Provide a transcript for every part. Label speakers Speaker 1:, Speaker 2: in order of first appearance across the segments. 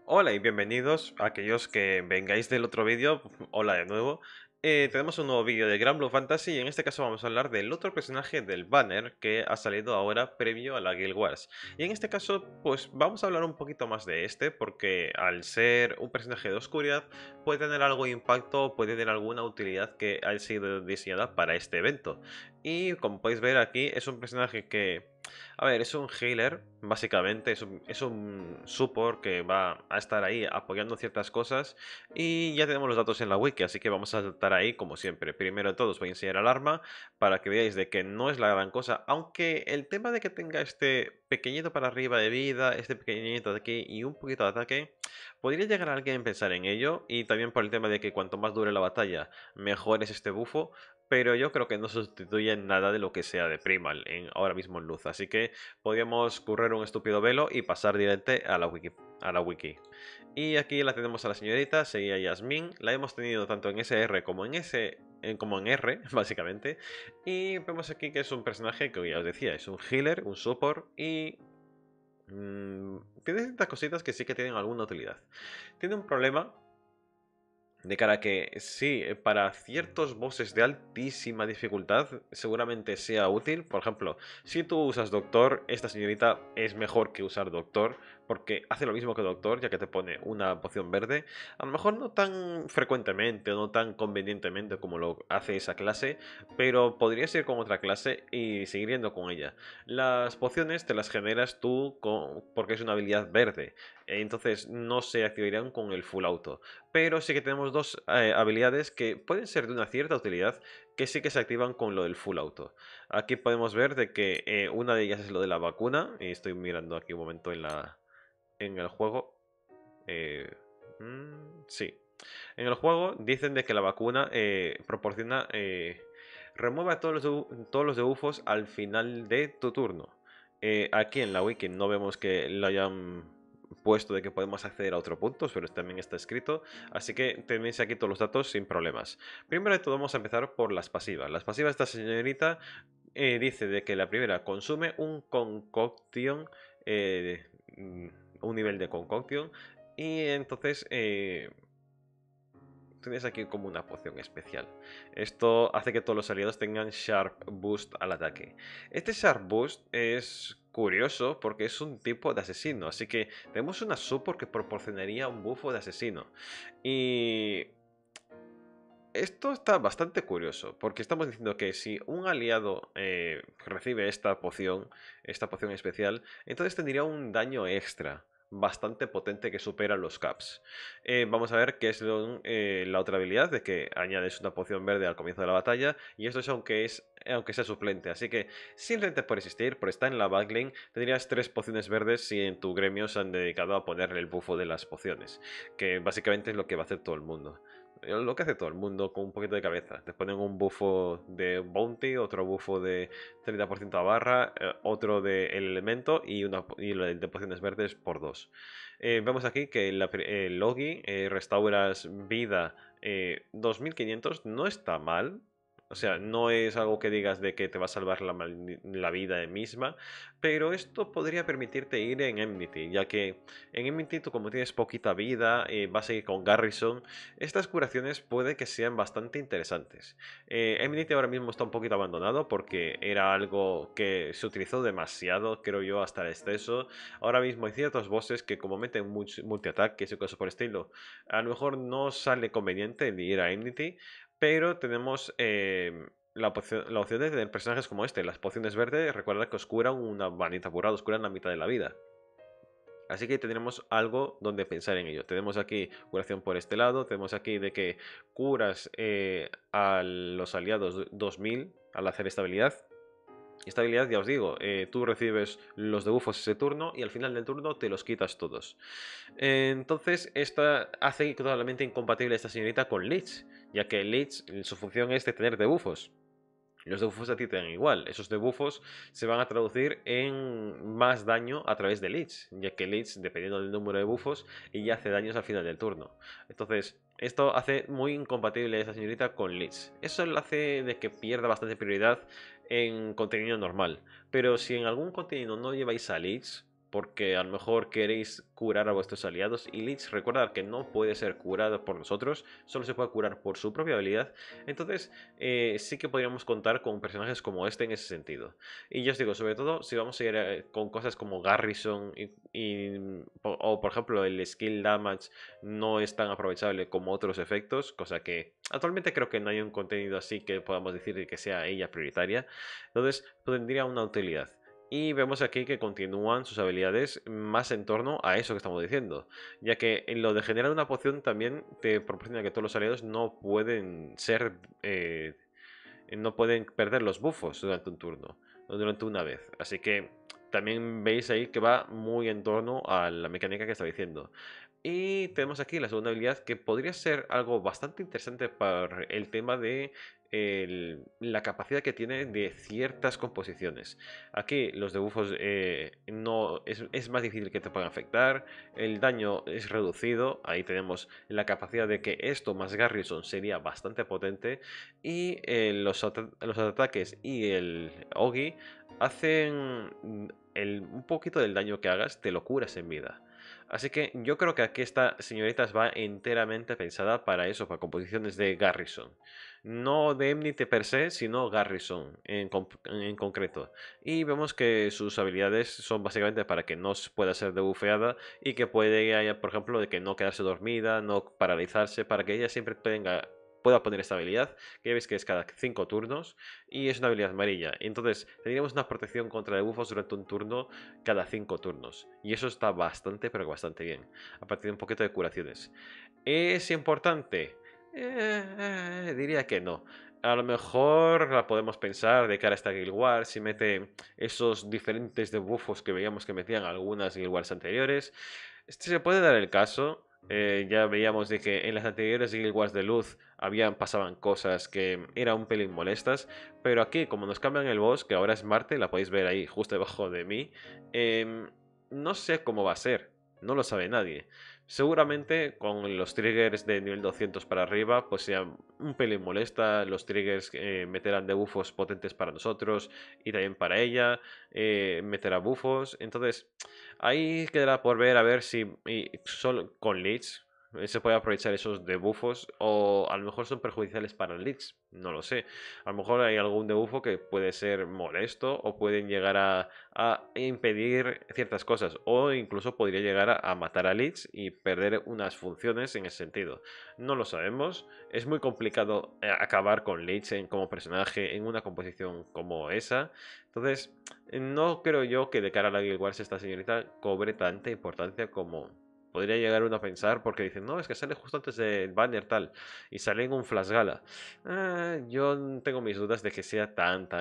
Speaker 1: Hola y bienvenidos a aquellos que vengáis del otro vídeo. Hola de nuevo. Tenemos un nuevo vídeo de Gran Blue Fantasy y en este caso vamos a hablar del otro personaje del banner que ha salido ahora previo a la Guild Wars. Y en este caso, pues vamos a hablar un poquito más de este porque al ser un personaje de oscuridad puede tener algo de impacto, puede tener alguna utilidad que ha sido diseñada para este evento. Y como podéis ver aquí, es un personaje que a ver, es un healer, básicamente, es un support que va a estar ahí apoyando ciertas cosas y ya tenemos los datos en la wiki, así que vamos a saltar ahí como siempre. Primero de todo os voy a enseñar el arma para que veáis de que no es la gran cosa, aunque el tema de que tenga este pequeñito para arriba de vida, este pequeñito de aquí y un poquito de ataque, podría llegar a alguien a pensar en ello y también por el tema de que cuanto más dure la batalla, mejor es este bufo, pero yo creo que no sustituye nada de lo que sea de Primal ahora mismo en luz. Así que podríamos correr un estúpido velo y pasar directo a la wiki. Y aquí la tenemos a la señorita, seguía Yasmin. La hemos tenido tanto en SR como como en R, básicamente. Y vemos aquí que es un personaje que ya os decía, es un healer, un support y tiene ciertas cositas que sí que tienen alguna utilidad. Tiene un problema de cara a que sí, para ciertos bosses de altísima dificultad seguramente sea útil. Por ejemplo, si tú usas Doctor, esta señorita es mejor que usar Doctor porque hace lo mismo que Doctor, ya que te pone una poción verde. A lo mejor no tan frecuentemente o no tan convenientemente como lo hace esa clase, pero podrías ir con otra clase y seguir yendo con ella. Las pociones te las generas tú porque es una habilidad verde, entonces no se activarían con el full auto, pero sí que tenemos dos habilidades que pueden ser de una cierta utilidad que sí que se activan con lo del full auto. Aquí podemos ver de que una de ellas es lo de la vacuna, y estoy mirando aquí un momento en el juego. eh, sí, en el juego dicen de que la vacuna proporciona, remueve a todos los debuffos al final de tu turno. Aquí en la wiki no vemos que lo hayan puesto de que podemos acceder a otro punto, pero también está escrito, así que tenéis aquí todos los datos sin problemas. Primero de todo vamos a empezar por las pasivas. Las pasivas de esta señorita dice de que la primera consume un concoction, eh, mm, un nivel de concoction, y entonces tienes aquí como una poción especial. Esto hace que todos los aliados tengan Sharp Boost al ataque. Este Sharp Boost es curioso porque es un tipo de asesino, así que tenemos una support que proporcionaría un buffo de asesino. Y esto está bastante curioso, porque estamos diciendo que si un aliado recibe esta poción especial, entonces tendría un daño extra bastante potente que supera los caps. Vamos a ver qué es la otra habilidad de que añades una poción verde al comienzo de la batalla, y esto aunque sea suplente, así que simplemente por existir, por estar en la backlane, tendrías 3 pociones verdes si en tu gremio se han dedicado a ponerle el bufo de las pociones, que básicamente es lo que va a hacer todo el mundo. Lo que hace todo el mundo con un poquito de cabeza. Te ponen un bufo de bounty, otro bufo de 30% a barra, otro de el elemento y lo de pociones verdes por 2. Vemos aquí que el Logi restauras vida 2500, no está mal. O sea, no es algo que digas de que te va a salvar la vida misma, pero esto podría permitirte ir en Enmity, ya que en Enmity tú como tienes poquita vida, vas a ir con Garrison, estas curaciones puede que sean bastante interesantes. Eminity ahora mismo está un poquito abandonado porque era algo que se utilizó demasiado, creo yo, hasta el exceso. Ahora mismo hay ciertos bosses que como meten multi-ataques y cosas por el estilo, a lo mejor no sale conveniente el ir a Enmity, pero tenemos la opción de tener personajes como este. Las pociones verdes, recuerda que os curan una vanita burrada, os curan la mitad de la vida. Así que tendremos algo donde pensar en ello. Tenemos aquí curación por este lado, tenemos aquí de que curas a los aliados 2000 al hacer esta habilidad. Esta habilidad, ya os digo, tú recibes los debuffos ese turno y al final del turno te los quitas todos. Entonces, esta hace totalmente incompatible esta señorita con Lich, ya que Lich, su función es de tener debuffos. Los debuffos a ti te dan igual. Esos debuffos se van a traducir en más daño a través de Lich, ya que Lich, dependiendo del número de buffos, ella hace daños al final del turno. Entonces, esto hace muy incompatible a esta señorita con Lich. Eso le hace de que pierda bastante prioridad en contenido normal. Pero si en algún contenido no lleváis a Lich, porque a lo mejor queréis curar a vuestros aliados y Lich, recordad que no puede ser curado por nosotros, solo se puede curar por su propia habilidad. Entonces sí que podríamos contar con personajes como este en ese sentido. Y yo os digo, sobre todo si vamos a ir con cosas como Garrison o por ejemplo el skill damage no es tan aprovechable como otros efectos, cosa que actualmente creo que no hay un contenido así que podamos decir que sea ella prioritaria. Entonces tendría una utilidad. Y vemos aquí que continúan sus habilidades más en torno a eso que estamos diciendo, ya que en lo de generar una poción también te proporciona que todos los aliados no pueden ser, no pueden perder los buffos durante un turno, o durante una vez. Así que también veis ahí que va muy en torno a la mecánica que estaba diciendo. Y tenemos aquí la segunda habilidad que podría ser algo bastante interesante para el tema de la capacidad que tiene de ciertas composiciones. Aquí los debuffos no es más difícil que te puedan afectar, el daño es reducido, ahí tenemos la capacidad de que esto más Garrison sería bastante potente y los ataques y el Ogi hacen un poquito del daño que hagas, te lo curas en vida. Así que yo creo que aquí esta señorita va enteramente pensada para eso, para composiciones de Garrison. No de Enmity per se, sino Garrison en concreto. Y vemos que sus habilidades son básicamente para que no pueda ser debufeada y que puede, por ejemplo, de que no quedarse dormida, no paralizarse, para que ella siempre pueda poner esta habilidad, que ya veis que es cada 5 turnos y es una habilidad amarilla. Entonces tendríamos una protección contra debuffos durante un turno cada 5 turnos. Y eso está bastante, pero bastante bien. A partir de un poquito de curaciones. ¿Es importante? Diría que no. A lo mejor la podemos pensar de cara a esta Guild Wars si mete esos diferentes debuffos que veíamos que metían algunas Guild Wars anteriores. Este se puede dar el caso. Ya veíamos de que en las anteriores Guild Wars de luz pasaban cosas que eran un pelín molestas, pero aquí como nos cambian el boss, que ahora es Marte, la podéis ver ahí justo debajo de mí, no sé cómo va a ser, no lo sabe nadie. Seguramente con los triggers de nivel 200 para arriba, pues sea un pelín molesta. Los triggers meterán debuffos potentes para nosotros y también para ella. Meterá buffos. Entonces, ahí quedará por ver a ver si solo con leads se puede aprovechar esos debuffos o a lo mejor son perjudiciales para el leads. No lo sé. A lo mejor hay algún debuffo que puede ser molesto o pueden llegar a impedir ciertas cosas o incluso podría llegar a matar a Lich y perder unas funciones en ese sentido. No lo sabemos, es muy complicado acabar con Lich como personaje en una composición como esa, entonces no creo yo que de cara a la Guild Wars esta señorita cobre tanta importancia como podría llegar uno a pensar, porque dicen, no, es que sale justo antes del banner tal, y sale en un Flash Gala. Yo tengo mis dudas de que sea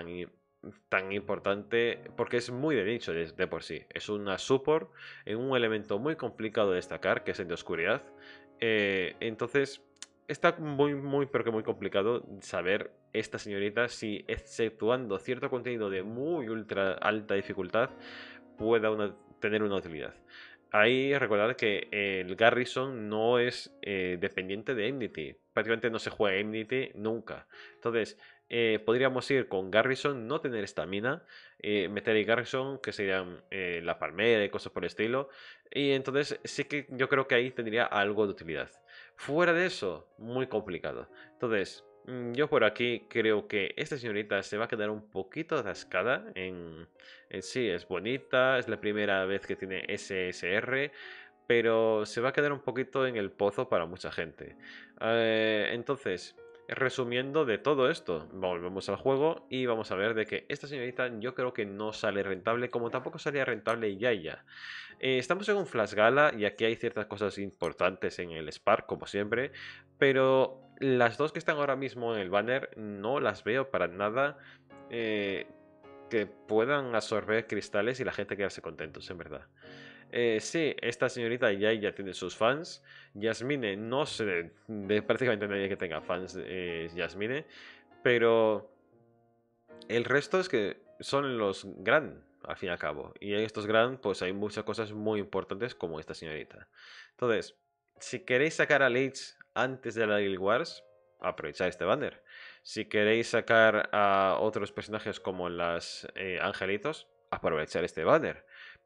Speaker 1: tan importante, porque es muy de nicho de por sí. Es una support en un elemento muy complicado de destacar, que es el de oscuridad. Entonces, está muy, pero que muy complicado saber esta señorita si, exceptuando cierto contenido de muy ultra alta dificultad, pueda tener una utilidad. Ahí recordad que el Garrison no es dependiente de Enmity. Prácticamente no se juega Enmity nunca. Entonces, podríamos ir con Garrison, no tener estamina, meter el Garrison, que serían la palmera y cosas por el estilo. Y entonces sí que yo creo que ahí tendría algo de utilidad. Fuera de eso, muy complicado. Entonces, yo por aquí creo que esta señorita se va a quedar un poquito atascada en sí. Es bonita, es la primera vez que tiene SSR, pero se va a quedar un poquito en el pozo para mucha gente. Entonces, resumiendo de todo esto, volvemos al juego y vamos a ver de que esta señorita yo creo que no sale rentable, como tampoco salía rentable Yaya. Estamos en un Flash Gala y aquí hay ciertas cosas importantes en el Spark, como siempre, pero las dos que están ahora mismo en el banner no las veo para nada eh, que puedan absorber cristales y la gente quedarse contentos, en verdad. Sí, esta señorita ya tiene sus fans. Yasmine, no sé de prácticamente nadie que tenga fans de Yasmine, pero el resto es que son los Grand, al fin y al cabo. Y en estos Grand, pues hay muchas cosas muy importantes como esta señorita. Entonces, si queréis sacar a Lich antes de la Guild Wars, aprovechad este banner. Si queréis sacar a otros personajes como las Angelitos, aprovechar este banner.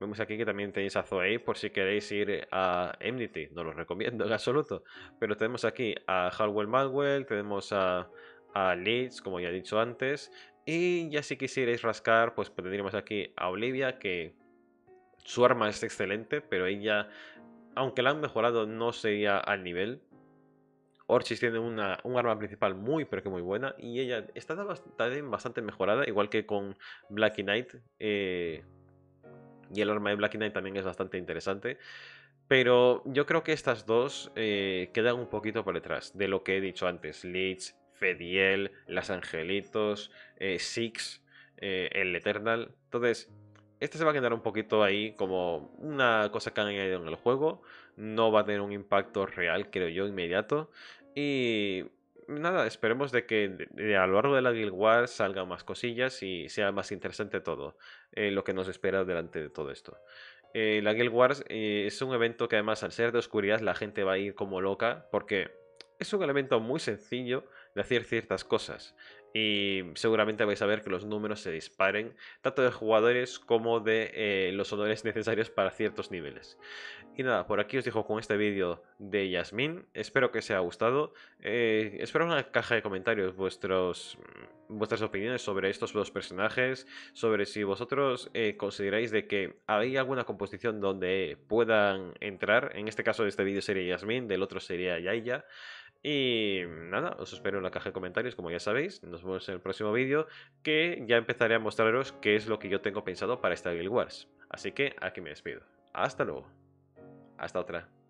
Speaker 1: Vemos aquí que también tenéis a Zoe por si queréis ir a Enmity, no lo recomiendo en absoluto. Pero tenemos aquí a Hardwell Madwell, tenemos a Leeds, como ya he dicho antes. Y ya si quisierais rascar, pues tendríamos aquí a Olivia, que su arma es excelente, pero ella, aunque la han mejorado, no sería al nivel. Orchis tiene un arma principal muy, pero que muy buena. Y ella está también bastante mejorada, igual que con Blacky Knight. Y el arma de Blacky Knight también es bastante interesante. Pero yo creo que estas dos quedan un poquito por detrás de lo que he dicho antes. Lich, Fediel, Las Angelitos, Six, el Eternal. Entonces, este se va a quedar un poquito ahí como una cosa que han añadido en el juego. No va a tener un impacto real, creo yo, inmediato. Y nada, esperemos de que a lo largo de la Guild Wars salgan más cosillas y sea más interesante todo lo que nos espera delante de todo esto. La Guild Wars es un evento que además al ser de oscuridad la gente va a ir como loca porque es un elemento muy sencillo de hacer ciertas cosas y seguramente vais a ver que los números se disparen tanto de jugadores como de los honores necesarios para ciertos niveles. Y nada, por aquí os dejo con este vídeo de Yasmín. Espero que os haya gustado. Espero en la caja de comentarios vuestras opiniones sobre estos dos personajes, sobre si vosotros consideráis de que hay alguna composición donde puedan entrar. En este caso de este vídeo sería Yasmín, del otro sería Yaya. Y nada, os espero en la caja de comentarios, como ya sabéis. Nos vemos en el próximo vídeo, que ya empezaré a mostraros qué es lo que yo tengo pensado para esta Guild Wars. Así que aquí me despido. Hasta luego. Hasta otra.